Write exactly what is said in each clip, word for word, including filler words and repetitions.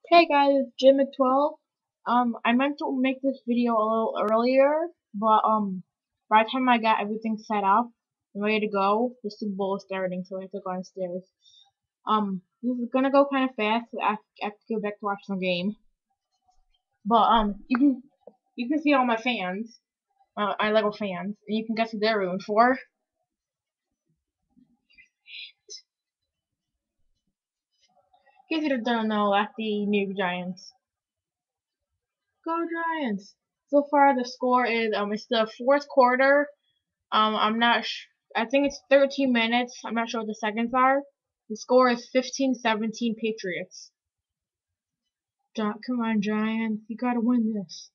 Hey guys, it's Jim at twelve. Um, I meant to make this video a little earlier, but um, by the time I got everything set up and ready to go, the Super Bowl is starting, so I have to go downstairs. Um, this is gonna go kind of fast. I I have to go back to watch some game. But um, you can you can see all my fans, uh, my Lego fans, and you can guess who they're rooting for. In case you don't know, that's the New York Giants. Go Giants! So far, the score is um, it's the fourth quarter. Um, I'm not. Sh I think it's thirteen minutes. I'm not sure what the seconds are. The score is fifteen seventeen Patriots. Gi Come on, Giants! You gotta win this.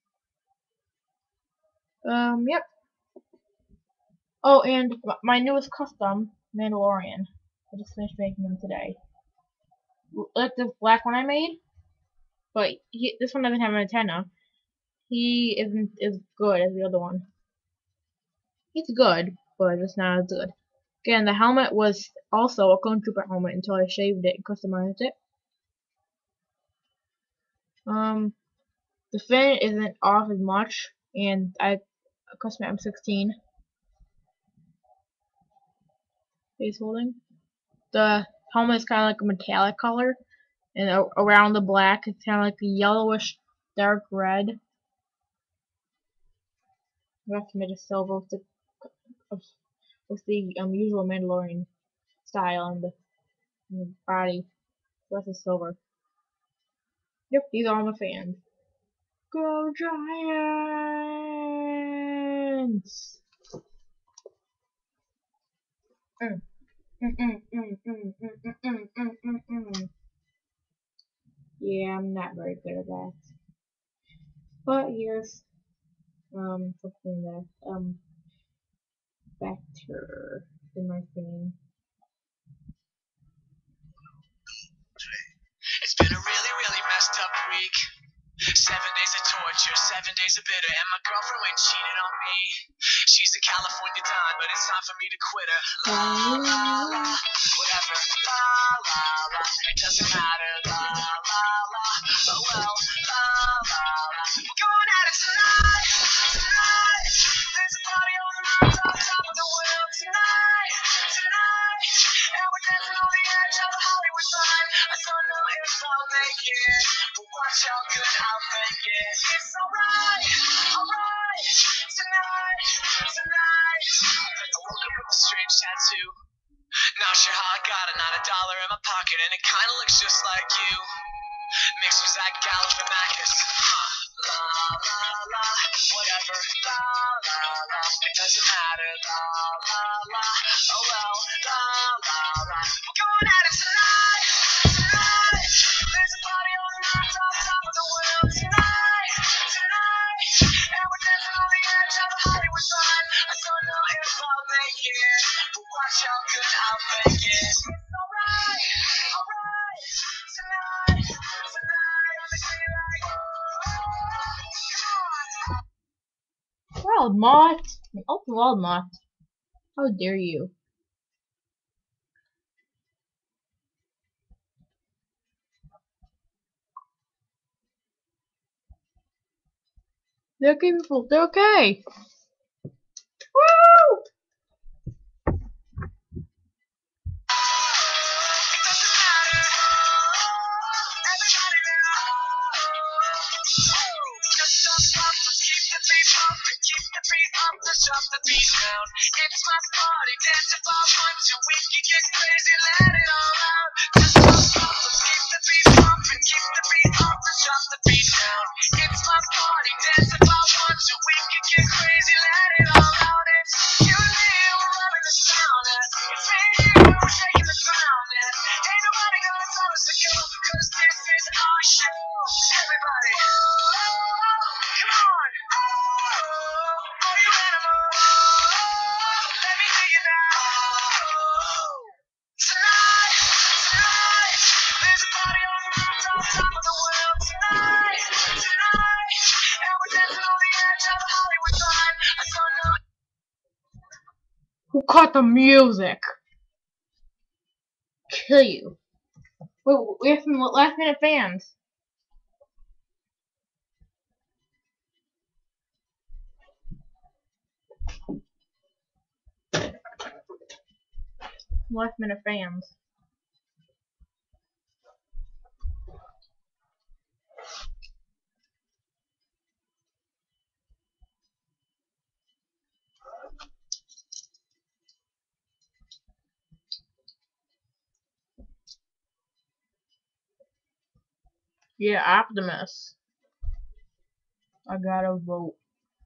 Um, yep. Oh, and my newest custom Mandalorian. I just finished making them today. Like the black one I made, but he, this one doesn't have an antenna. He isn't as good as the other one. He's good, but it's not as good. Again, the helmet was also a Clone Trooper helmet until I shaved it and customized it. Um, the fin isn't off as much, and I custom M sixteen face holding. The helmet is kind of like a metallic color, and around the black it's kind of like a yellowish dark red. I have to make a silver with the with the um, usual Mandalorian style and the, and the body. So that's a silver. Yep, these are all my fans. Go Giants! Mm. Mm, mm, mm, mm, mm, mm, mm, mm, mm, mm. Yeah, I'm not very good at that. But here's um something that um better in my thing. It's been a really, really messed up week. Seven days of torture, seven days of bitter, and my girlfriend went cheated on me. She's a California dime, but it's time for me to quit her. La la la, whatever. La la la, it doesn't matter. La la la, oh well. La la la, we're going at it tonight, tonight. There's a party on the mountain, top of the world tonight, tonight. And we're dancing on the edge of the Hollywood sign. I don't know if I'll make it, but watch how good I'll make it. It's alright, alright, tonight, tonight. I woke up with a strange tattoo. Not sure how I got it, not a dollar in my pocket, and it kinda looks just like you. Mixed with Zach Galifianakis. La la la, whatever. La la la, it doesn't matter. La la la, oh well. La la la, we're going at it tonight, tonight. There's a party on the mountain, top of the world tonight, tonight. And we're dancing on the edge of the Hollywood sign. I don't know if I'll make it, but watch how good I'll make it. It's alright, alright, tonight, tonight. I'm feeling like, oh, come on. World Mott! Oh, World Mott. How dare you? They're capable. They're okay. Woo! Jump the beat down. It's my party, dance if I want to. We can get crazy, let it all out. Just jump up, let's keep the beat pumping, keep the beat up, let's jump the beat down. It's my party, dance if I want to. We can get crazy, let it all out. It's you and me, we're loving the sound. And it's me and you, we're shaking the ground. And ain't nobody gonna tell us to go, cause this is our show. Everybody, oh, come on, oh, are you animals? Let me hear you now. Tonight, tonight, there's a party on the mountain, top of the world tonight, tonight. And we're dancing on the edge of the Hollywood sign. I don't know. Who cut the music? Kill you. Wait, we have some last minute fans. last minute fans. Yeah, Optimus. I gotta vote.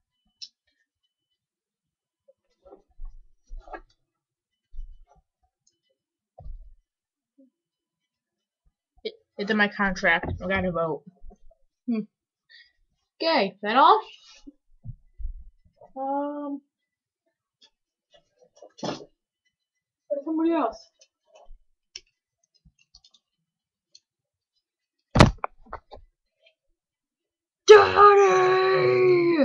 It, it's in my contract. I gotta vote. Hmm. Okay, is that all? Um, where's somebody else? Johnny!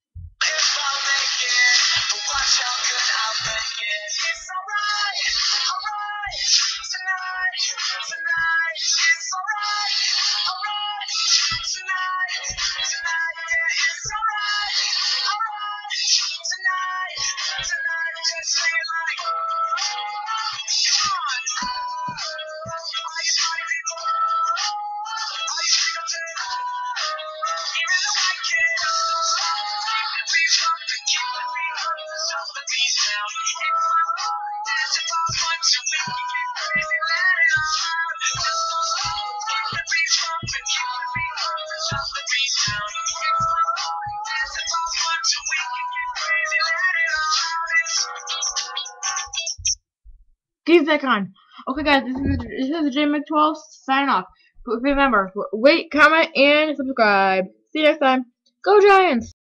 Keep that on. Okay, guys, this is this is J Mc twelve signing off. But remember, wait, comment, and subscribe. See you next time. Go Giants!